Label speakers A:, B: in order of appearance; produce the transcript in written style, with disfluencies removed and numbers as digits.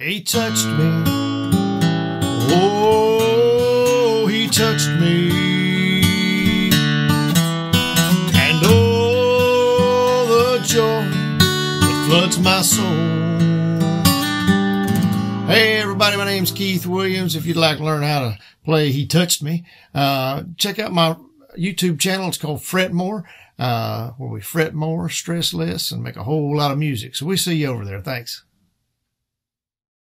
A: He touched me. Oh, he touched me. And oh, the joy that floods my soul. Hey everybody, my name's Keith Williams. If you'd like to learn how to play He Touched Me, check out my YouTube channel. It's called Fret More, where we fret more, stress less, and make a whole lot of music. So we see you over there. Thanks.